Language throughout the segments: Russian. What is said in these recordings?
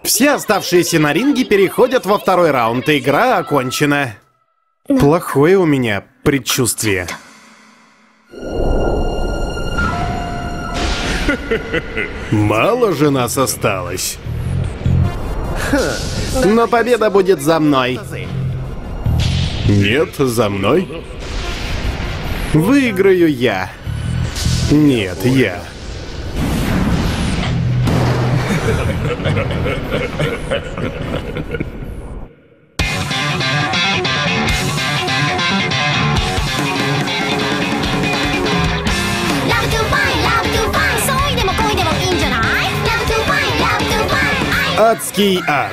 Все оставшиеся на ринге переходят во второй раунд. Игра окончена. Плохое у меня предчувствие. Мало же нас осталось. Но победа будет за мной. Нет, за мной. Выиграю я. Нет, я. Адский ад.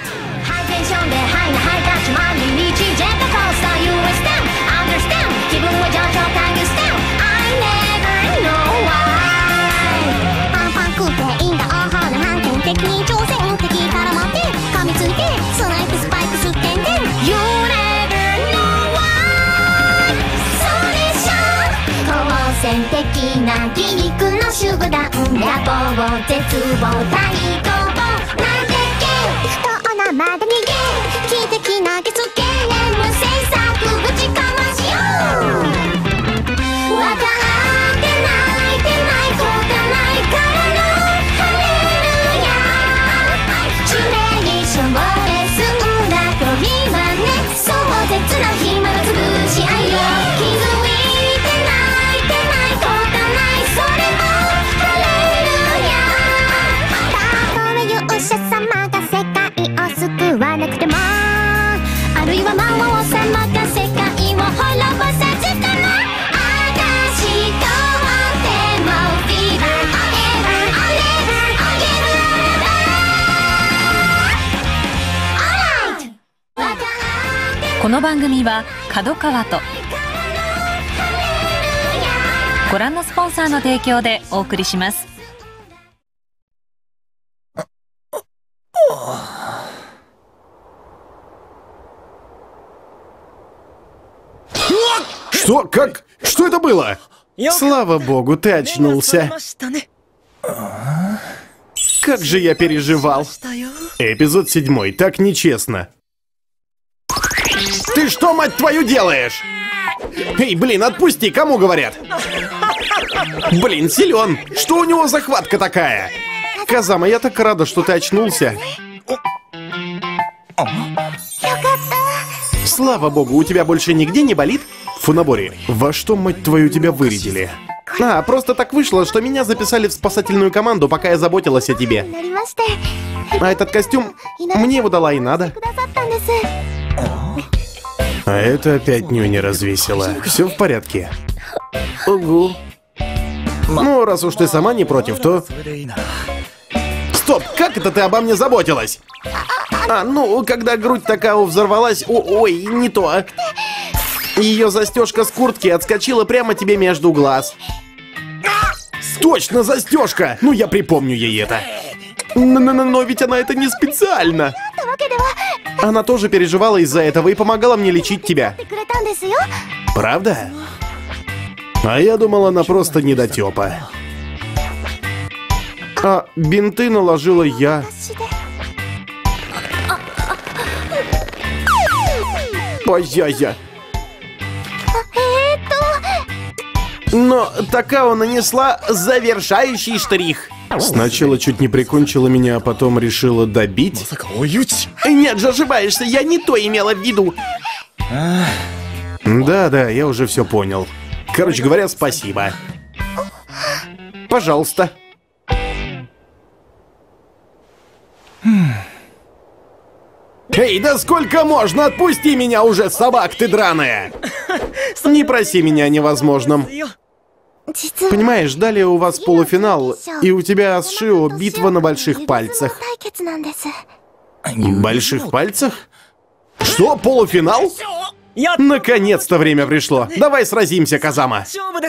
この番組は角川とご覧のスポンサーの提供でお送りします。 Что? Как? Что это было? Слава богу, ты очнулся. Как же я переживал. Эпизод 7. Так нечестно. Ты что, мать твою, делаешь? Эй, блин, отпусти, кому говорят? Блин, силен. Что у него за хватка такая? Казама, я так рада, что ты очнулся. Слава богу, у тебя больше нигде не болит? Фунабори, во что, мать твою, тебя вырядили? А, просто так вышло, что меня записали в спасательную команду, пока я заботилась о тебе. А этот костюм, мне его дала и надо. А это опять нюня развесила. Все в порядке. Угу. Ну, раз уж ты сама не против, то... Стоп, как это ты обо мне заботилась? А, ну, когда грудь такая взорвалась... Ой, не то. Ее застежка с куртки отскочила прямо тебе между глаз. Точно, застежка! Ну, я припомню ей это. Но ведь она это не специально. Она тоже переживала из-за этого и помогала мне лечить тебя. Правда? А я думал, она просто недотёпа. А бинты наложила я. Ой-яй-яй. Но Такао нанесла завершающий штрих. Сначала чуть не прикончила меня, а потом решила добить. Нет же, ошибаешься, я не то имела в виду. Да, я уже все понял. Короче говоря, спасибо. Пожалуйста. Эй, да сколько можно? Отпусти меня уже, собак ты драная! Не проси меня о невозможном. Понимаешь, далее у вас полуфинал, и у тебя с Шио битва на больших пальцах. Больших пальцах? Что, полуфинал? Наконец-то время пришло. Давай сразимся, Казама.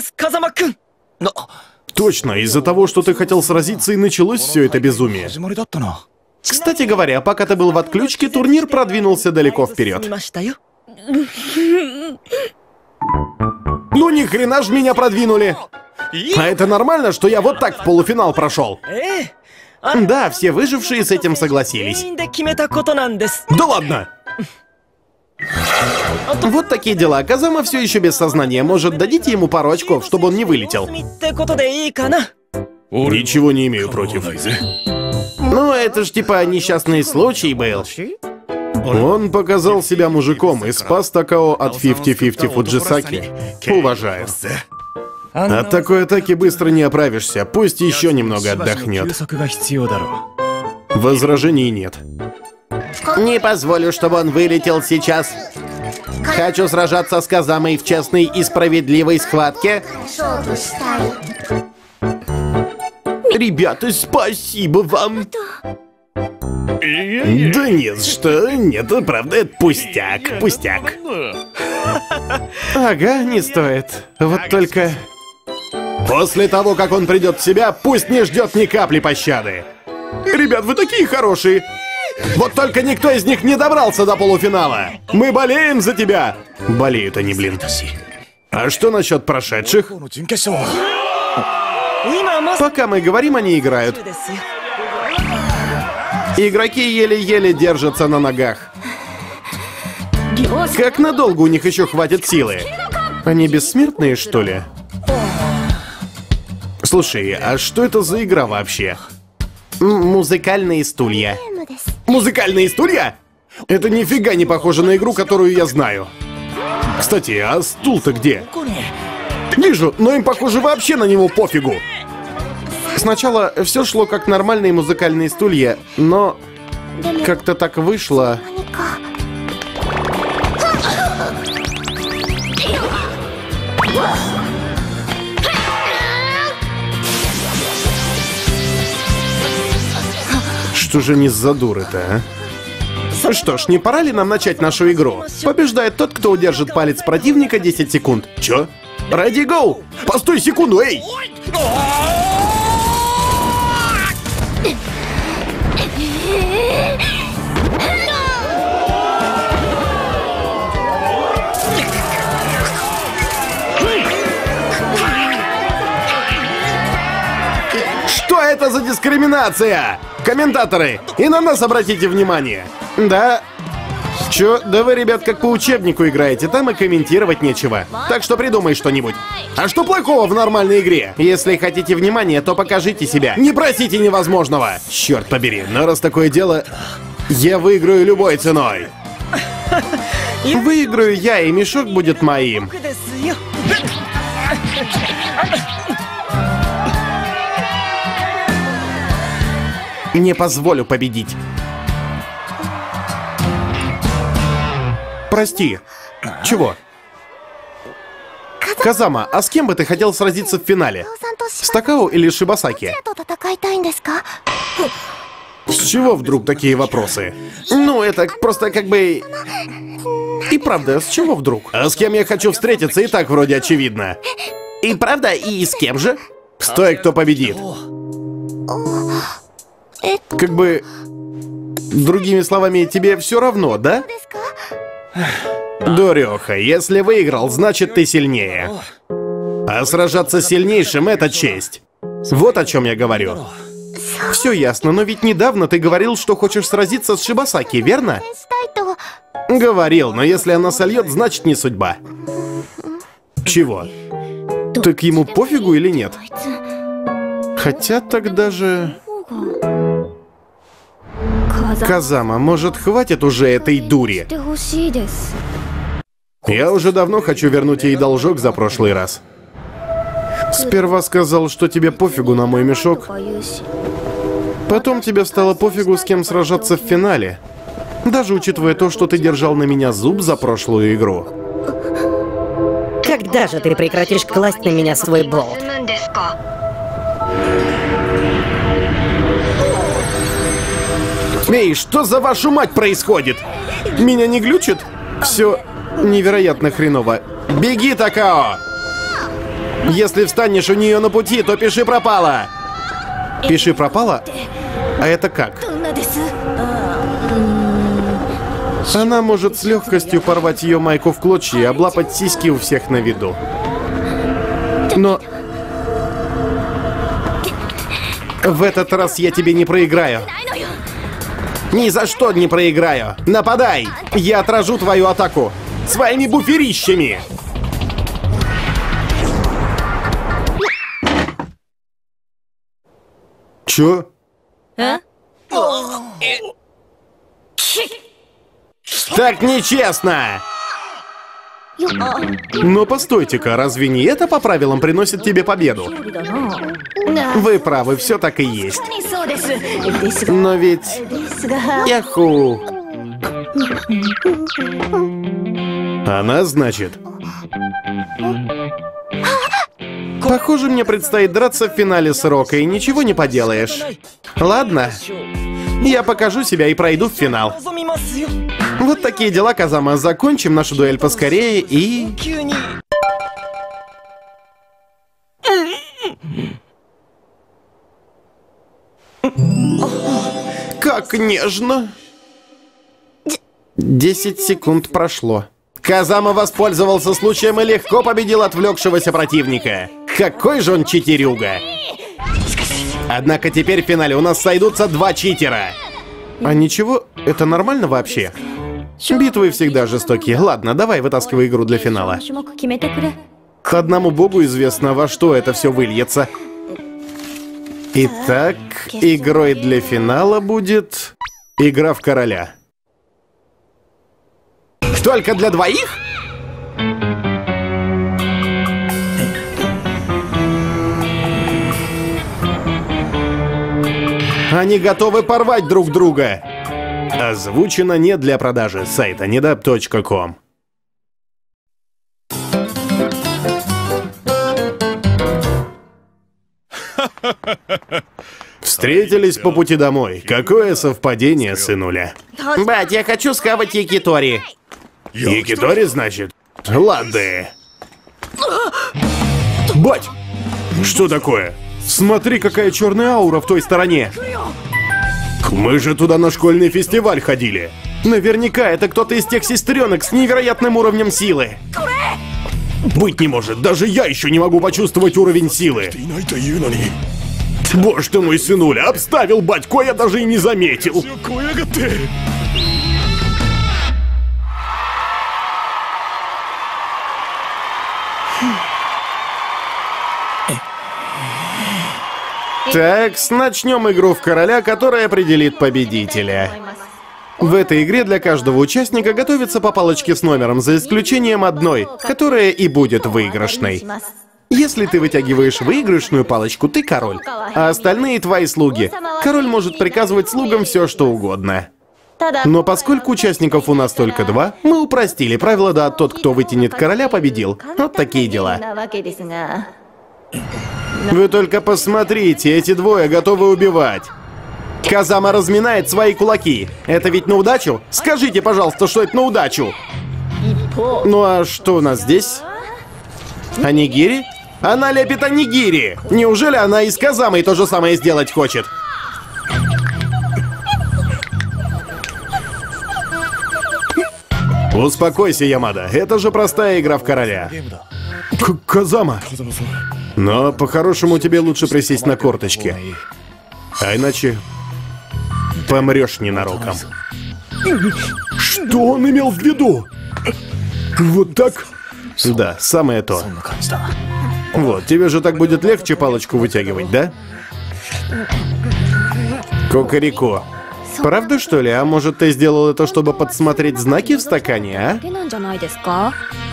Точно, из-за того, что ты хотел сразиться, и началось все это безумие. Кстати говоря, пока ты был в отключке, турнир продвинулся далеко вперед. Ну ни хрена ж меня продвинули. А это нормально, что я вот так в полуфинал прошел? Да, все выжившие с этим согласились. Да ладно! Вот такие дела. Казама все еще без сознания. Может, дадите ему пару очков, чтобы он не вылетел? Ничего не имею против. Ну, это ж типа несчастный случай был. Он показал себя мужиком и спас Такао от 50-50 Фуджисаки. Уважаю. От такой атаки быстро не оправишься. Пусть еще немного отдохнет. Возражений нет. Не позволю, чтобы он вылетел сейчас. Хочу сражаться с Казамой в честной и справедливой схватке. Ребята, спасибо вам. Да нет, что? Нет, правда, это пустяк, пустяк. Ага, не стоит. Вот только... После того, как он придет в себя, пусть не ждет ни капли пощады. Ребят, вы такие хорошие. Вот только никто из них не добрался до полуфинала. Мы болеем за тебя. Болеют они, блин. А что насчет прошедших? Пока мы говорим, они играют. Игроки еле-еле держатся на ногах. Как надолго у них еще хватит силы? Они бессмертные, что ли? Слушай, а что это за игра вообще? Музыкальные стулья. Музыкальные стулья? Это нифига не похоже на игру, которую я знаю. Кстати, а стул-то где? Вижу, но им, похоже, вообще на него пофигу. Сначала все шло как нормальные музыкальные стулья, но как-то так вышло. Что же не за дуры-то, а? Что ж, не пора ли нам начать нашу игру? Побеждает тот, кто удержит палец противника 10 секунд. Чё? Ready, go! Постой секунду, эй! Что это за дискриминация? Комментаторы, и на нас обратите внимание. Да. Чё? Да вы, ребят, как по учебнику играете, там и комментировать нечего. Так что придумай что-нибудь. А что плохого в нормальной игре? Если хотите внимания, то покажите себя. Не просите невозможного. Черт побери, но раз такое дело, я выиграю любой ценой. Выиграю я, и мешок будет моим. Не позволю победить. Прости. Чего? Казама, а с кем бы ты хотел сразиться в финале? С Такао или Шибасаки? С чего вдруг такие вопросы? Ну, это просто как бы... И правда, с чего вдруг? А с кем я хочу встретиться, и так вроде очевидно. И правда, и с кем же? С той, кто победит. Как бы... Другими словами, тебе все равно, да? Дурёха, если выиграл, значит ты сильнее. А сражаться с сильнейшим — это честь. Вот о чем я говорю. Все ясно, но ведь недавно ты говорил, что хочешь сразиться с Шибасаки, верно? Говорил, но если она сольет, значит не судьба. Чего? Так ему пофигу или нет? Хотя тогда же... Казама, может, хватит уже этой дури? Я уже давно хочу вернуть ей должок за прошлый раз. Сперва сказал, что тебе пофигу на мой мешок. Потом тебе стало пофигу, с кем сражаться в финале. Даже учитывая то, что ты держал на меня зуб за прошлую игру. Когда же ты прекратишь класть на меня свой болт? Эй, что за вашу мать происходит? Меня не глючит? Все невероятно хреново. Беги, Такао! Если встанешь у нее на пути, то пиши пропало. Пиши пропало? А это как? Она может с легкостью порвать ее майку в клочья и облапать сиськи у всех на виду. Но... В этот раз я тебе не проиграю. Ни за что не проиграю. Нападай! Я отражу твою атаку своими буферищами. Чё? Так нечестно! Но постойте-ка, разве не это по правилам приносит тебе победу? Вы правы, все так и есть. Но ведь... Яху... Она, значит... Похоже, мне предстоит драться в финале с Рокой, ничего не поделаешь. Ладно, я покажу себя и пройду в финал. Вот такие дела, Казама. Закончим нашу дуэль поскорее и... Как нежно. 10 секунд прошло. Казама воспользовался случаем и легко победил отвлекшегося противника. Какой же он читерюга. Однако теперь в финале у нас сойдутся 2 читера. А ничего, это нормально вообще? Битвы всегда жестокие. Ладно, давай вытаскивай игру для финала. Одному богу известно, во что это все выльется. Итак, игрой для финала будет... Игра в короля. Только для двоих? Они готовы порвать друг друга. Озвучено не для продажи. Сайт anidab.com. Встретились по пути домой. Какое совпадение, сынуля. Бать, я хочу схавать якитори. Якитори, значит? Ладно. Бать! Что такое? Смотри, какая черная аура в той стороне. Мы же туда на школьный фестиваль ходили. Наверняка это кто-то из тех сестренок с невероятным уровнем силы. Быть не может, даже я еще не могу почувствовать уровень силы. Боже ты мой, сынуля, обставил батько, я даже и не заметил. Так, начнем игру в короля, которая определит победителя. В этой игре для каждого участника готовится по палочке с номером, за исключением одной, которая и будет выигрышной. Если ты вытягиваешь выигрышную палочку, ты король, а остальные твои слуги. Король может приказывать слугам все, что угодно. Но поскольку участников у нас только 2, мы упростили правила, да тот, кто вытянет короля, победил. Вот такие дела. Вы только посмотрите, эти двое готовы убивать. Казама разминает свои кулаки. Это ведь на удачу? Скажите, пожалуйста, что это на удачу? Ну а что у нас здесь? Онигири? Она лепит онигири! Неужели она и с Казамой то же самое сделать хочет? Успокойся, Ямада. Это же простая игра в короля. Казама. Но по-хорошему тебе лучше присесть на корточки. А иначе помрешь ненароком. Что он имел в виду? Вот так? Да, самое то. Вот, тебе же так будет легче палочку вытягивать, да? Кукареку. Правда, что ли? А может, ты сделал это, чтобы подсмотреть знаки в стакане, а?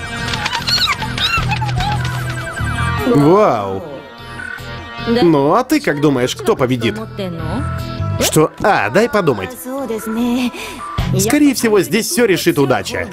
Вау. Ну, а ты как думаешь, кто победит? Что? А, дай подумать. Скорее всего, здесь все решит удача.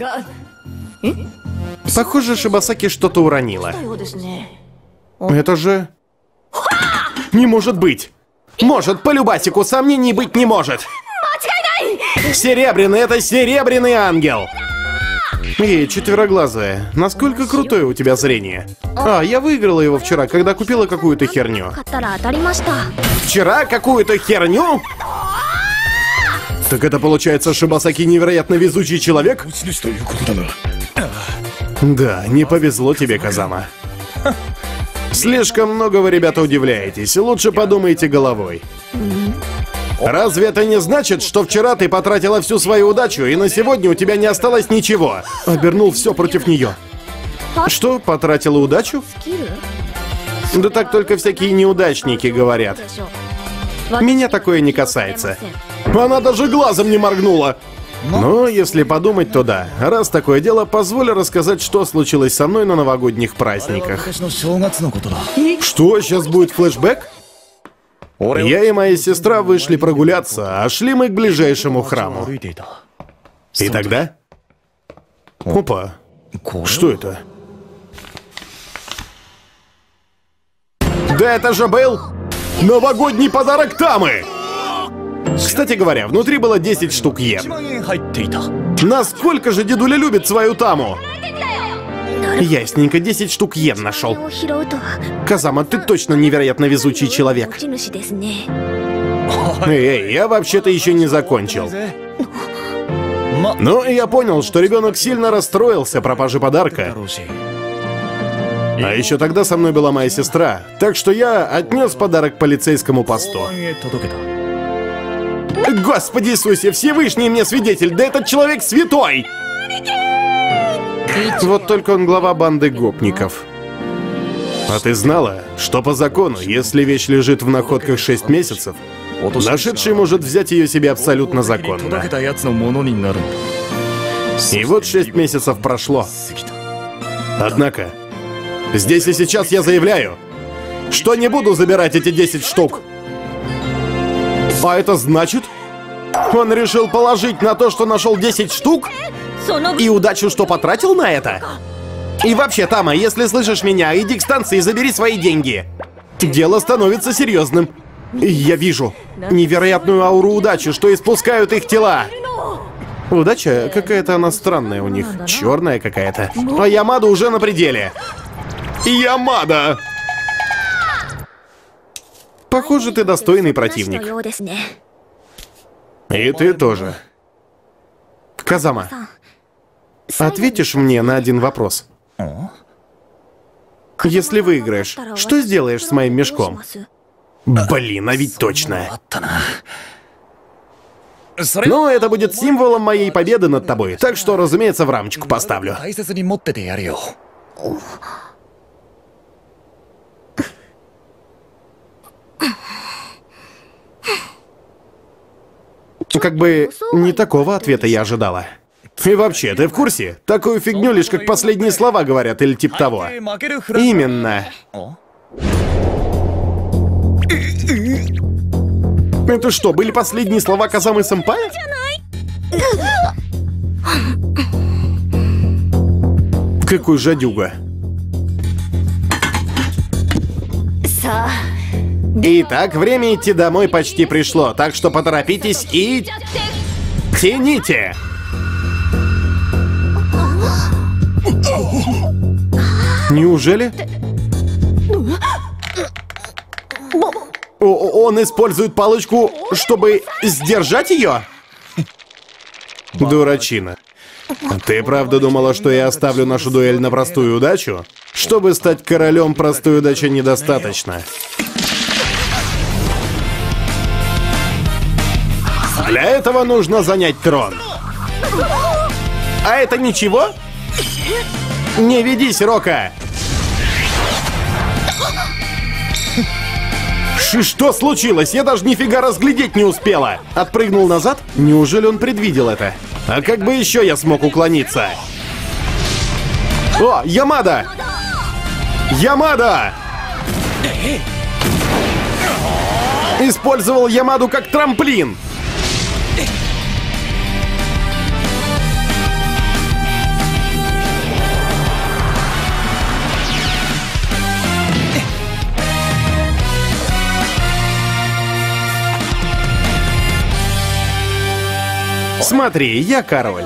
Похоже, Шибасаки что-то уронила. Это же... Не может быть! Может, по любасику сомнений быть не может! Серебряный, это серебряный ангел! Эй, четвероглазая, насколько крутое у тебя зрение? А, я выиграла его вчера, когда купила какую-то херню. Вчера какую-то херню? Так это получается, Шибасаки невероятно везучий человек? Да, не повезло тебе, Казама. Слишком много вы, ребята, удивляетесь. Лучше подумайте головой. Разве это не значит, что вчера ты потратила всю свою удачу, и на сегодня у тебя не осталось ничего? Обернул все против нее. Что, потратила удачу? Да так только всякие неудачники говорят. Меня такое не касается. Она даже глазом не моргнула. Но если подумать, то да. Раз такое дело, позволь рассказать, что случилось со мной на новогодних праздниках. Что, сейчас будет флешбэк? Я и моя сестра вышли прогуляться, а шли мы к ближайшему храму. И тогда... Опа. Что это? Да это же был новогодний подарок Тамы! Кстати говоря, внутри было 10 штук йен. Насколько же дедуля любит свою Таму? Ясненько, 10 штук йен нашел. Казама, ты точно невероятно везучий человек. Эй, я вообще-то еще не закончил. Ну, я понял, что ребенок сильно расстроился пропаже подарка. А еще тогда со мной была моя сестра, так что я отнес подарок полицейскому посту. Господи Иисусе, Всевышний мне свидетель, да этот человек святой! Вот только он глава банды гопников. А ты знала, что по закону, если вещь лежит в находках 6 месяцев, нашедший может взять ее себе абсолютно законно. И вот 6 месяцев прошло. Однако, здесь и сейчас я заявляю, что не буду забирать эти 10 штук. А это значит, он решил положить на то, что нашел 10 штук? И удачу, что потратил на это? И вообще, Тама, если слышишь меня, иди к станции и забери свои деньги. Дело становится серьезным. Я вижу невероятную ауру удачи, что испускают их тела. Удача? Какая-то она странная у них. Черная какая-то. А Ямада уже на пределе. Ямада! Похоже, ты достойный противник. И ты тоже. Казама, ответишь мне на один вопрос? Если выиграешь, что сделаешь с моим мешком? Блин, а ведь точно. Ну, это будет символом моей победы над тобой, так что, разумеется, в рамочку поставлю. Как бы не такого ответа я ожидала. И вообще, ты в курсе? Такую фигню лишь как последние слова говорят или типа того. Именно. Это что, были последние слова Казамы-сэмпая? Какой жадюга. Итак, время идти домой почти пришло, так что поторопитесь и... тяните! Неужели? Он использует палочку, чтобы сдержать ее? Дурачина. Ты правда думала, что я оставлю нашу дуэль на простую удачу? Чтобы стать королем, простой удачи недостаточно. Для этого нужно занять трон. А это ничего? Не ведись, Рока! Что случилось? Я даже нифига разглядеть не успела. Отпрыгнул назад? Неужели он предвидел это? А как бы еще я смог уклониться? О, Ямада! Ямада! Использовал Ямаду как трамплин. Смотри, я король.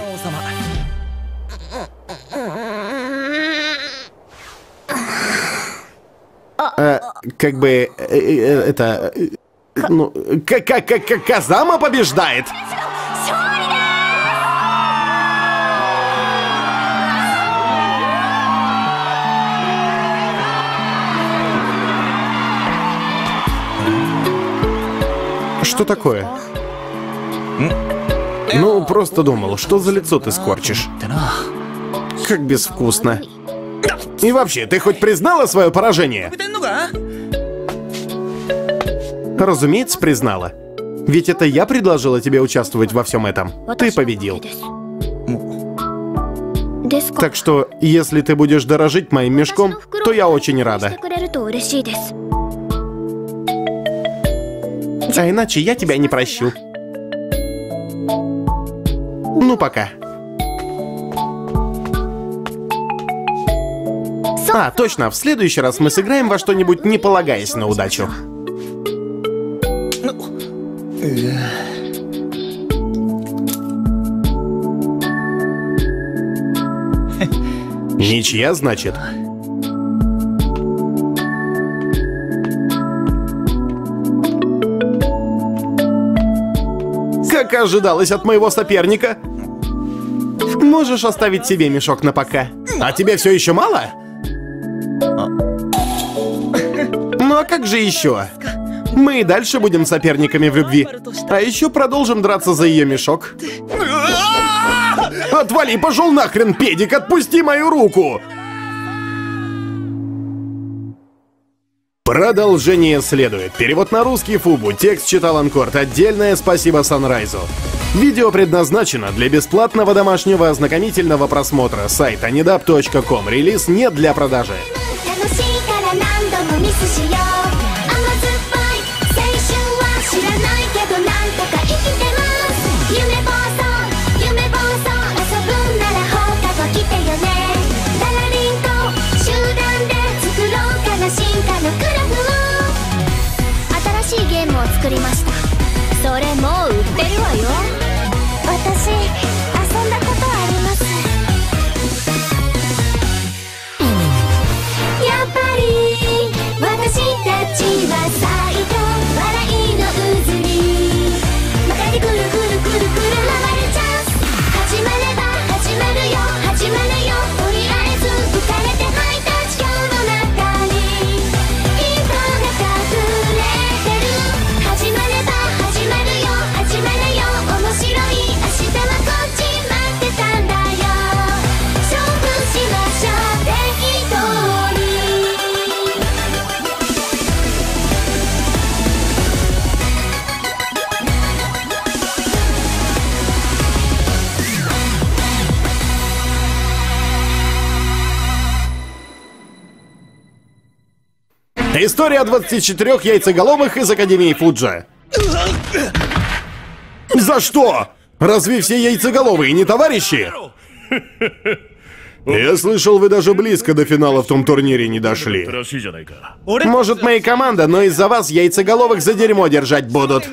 Как бы... это... ну... Казама побеждает! Что такое? Ну, просто думал, что за лицо ты скорчишь. Как безвкусно. И вообще, ты хоть признала свое поражение? Разумеется, признала. Ведь это я предложила тебе участвовать во всем этом. Ты победил. Так что, если ты будешь дорожить моим мешком, то я очень рада. А иначе я тебя не прощу. Ну, пока. А, точно, в следующий раз мы сыграем во что-нибудь, не полагаясь на удачу. Ничья, значит? Как ожидалось от моего соперника. Можешь оставить себе мешок на пока. А тебе все еще мало? Ну а как же еще? Мы и дальше будем соперниками в любви. А еще продолжим драться за ее мешок. Отвали, пошел нахрен, педик, отпусти мою руку! Продолжение следует. Перевод на русский Фубу. Текст читал Анкорд. Отдельное спасибо Санрайзу. Видео предназначено для бесплатного домашнего ознакомительного просмотра. Сайт anidab.com. Релиз не для продажи. История 24 яйцеголовых из Академии Фуджа. За что? Разве все яйцеголовые не товарищи? Я слышал, вы даже близко до финала в том турнире не дошли. Может, моя команда, но из-за вас яйцеголовых за дерьмо держать будут.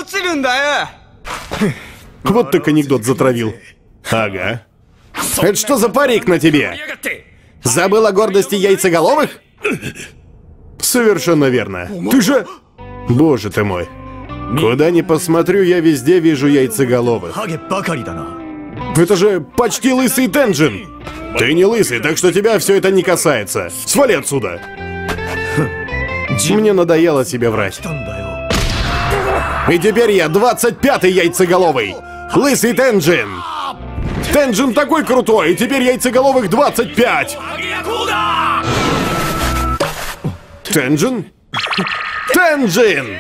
Вот так анекдот затравил. Ага. Это что за парик на тебе? Забыл о гордости яйцеголовых? Совершенно верно. Ты же... Боже ты мой. Куда ни посмотрю, я везде вижу яйцеголовых. Это же почти лысый Тенджин. Ты не лысый, так что тебя все это не касается. Свали отсюда. Мне надоело тебе врать. И теперь я 25-й яйцеголовый. Лысый Тенджин. Тенджин такой крутой, и теперь яйцеголовых 25. Тенджин? Тенджин!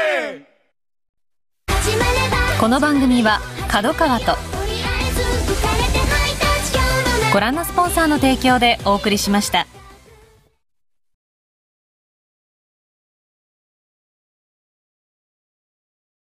この番組は角川とご覧のスポンサーの提供でお送りしました。